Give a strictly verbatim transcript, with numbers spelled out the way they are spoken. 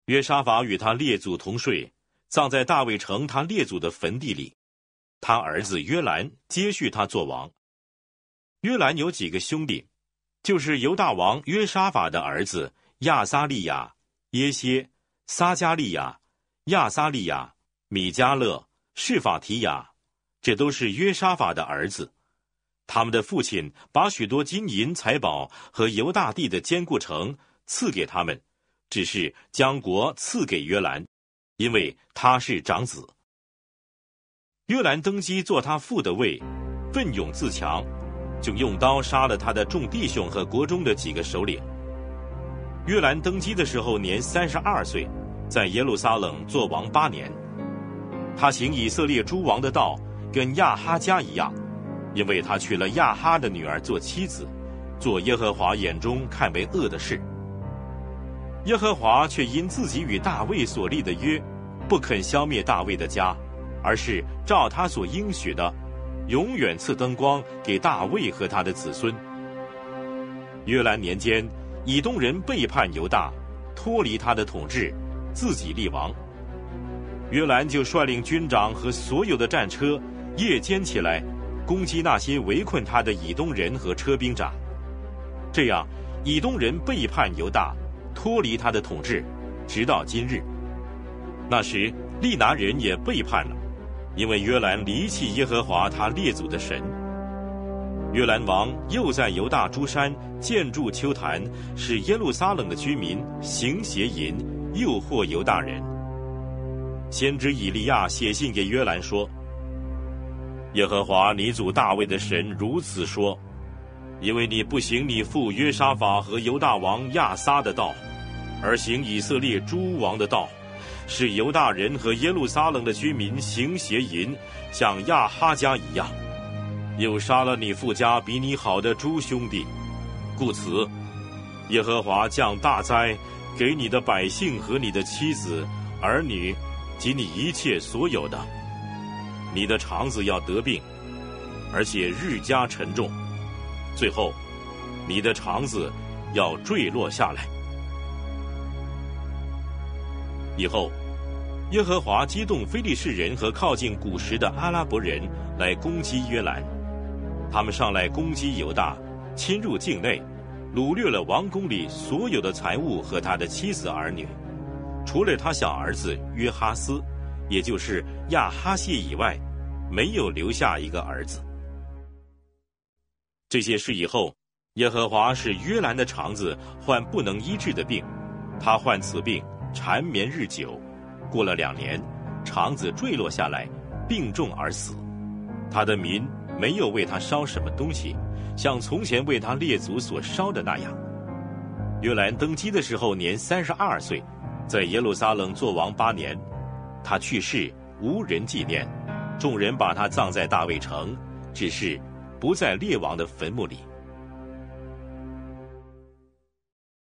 约沙法与他列祖同睡，葬在大卫城他列祖的坟地里。他儿子约兰接续他做王。约兰有几个兄弟，就是犹大王约沙法的儿子亚撒利亚、耶歇、撒加利亚、亚撒利亚、米迦勒、示法提亚，这都是约沙法的儿子。他们的父亲把许多金银财宝和犹大地的坚固城赐给他们，只是将国赐给约兰，因为他是长子。约兰登基做他父的位，奋勇自强，就用刀杀了他的众弟兄和国中的几个首领。约兰登基的时候年三十二岁，在耶路撒冷做王八年。他行以色列诸王的道，跟亚哈家一样，因为他娶了亚哈的女儿做妻子，做耶和华眼中看为恶的事。耶和华却因自己与大卫所立的约，不肯消灭大卫的家，而是照他所应许的，永远赐灯光给大卫和他的子孙。约兰年间，以东人背叛犹大，脱离他的统治，自己立王。约兰就率领军长和所有的战车，夜间起来攻击那些围困他的以东人和车兵长。这样，以东人背叛犹大，脱离他的统治，直到今日。那时，利拿人也背叛了，因为约兰离弃耶和华他列祖的神。约兰王又在犹大诸山建筑丘坛，使耶路撒冷的居民行邪淫，诱惑犹大人。先知以利亚写信给约兰说：耶和华你祖大卫的神如此说，因为你不行你父约沙法和犹大王亚撒的道，而行以色列诸王的道，使犹大人和耶路撒冷的居民行邪淫，像亚哈家一样，又杀了你父家比你好的诸兄弟。故此，耶和华降大灾给你的百姓和你的妻子、儿女及你一切所有的。你的肠子要得病，而且日加沉重，最后你的肠子要坠落下来。以后，耶和华激动非利士人和靠近古时的阿拉伯人来攻击约兰。他们上来攻击犹大，侵入境内，掳掠了王宫里所有的财物和他的妻子儿女，除了他小儿子约哈斯，也就是亚哈谢以外，没有留下一个儿子。这些事以后，耶和华使约兰的肠子患不能医治的病，他患此病缠绵日久，过了两年，肠子坠落下来，病重而死。他的民没有为他烧什么东西，像从前为他列祖所烧的那样。约兰登基的时候年三十二岁，在耶路撒冷作王八年。他去世，无人纪念，众人把他葬在大卫城，只是不在列王的坟墓里。